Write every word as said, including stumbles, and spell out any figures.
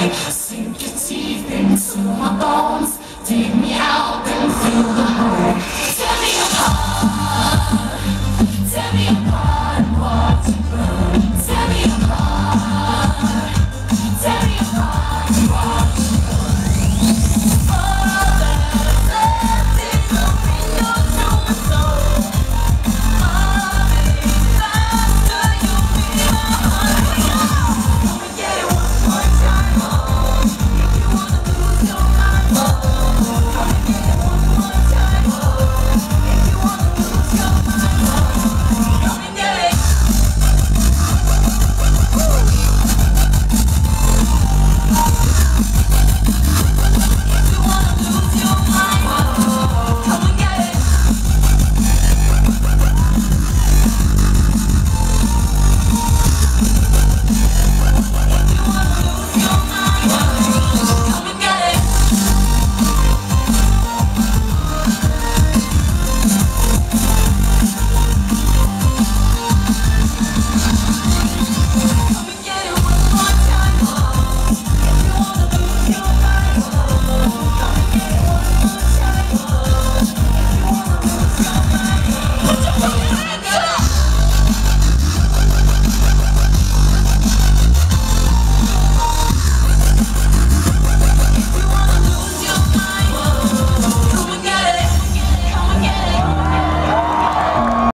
way. Sink your teeth into my bones, dig me out and feel the hole. Tear me apart.